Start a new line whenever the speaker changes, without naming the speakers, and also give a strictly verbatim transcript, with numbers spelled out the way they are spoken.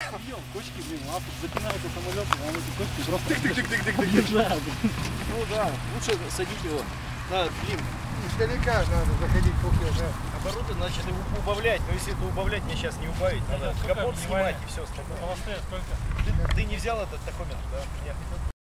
Подъем, кочки, блин, лапы, запинаются самолеты, а эти кочки просто объезжают. Ну да, лучше садить его. Надо, блин,
издалека надо заходить по да.
Обороты, значит, убавлять. Но если это убавлять, мне сейчас не убавить. Надо капот снимать и все остальное.
сколько?
Ты, ты не взял этот тахометр, да?